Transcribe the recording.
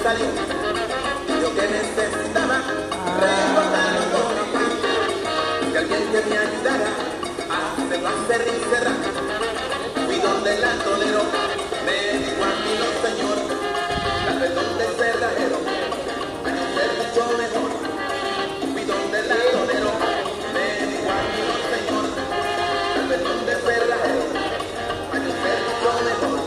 salió. Yo que necesitaba recordar un poco de alguien que me ayudara a hacerlo hacer y cerrar. Fui donde la tolero, me dijo a mí no señor, la perdón de cerrajero, hay que ser mucho mejor. Fui donde la tolero, me dijo a mí no señor, la perdón de cerrajero, hay que ser mucho mejor.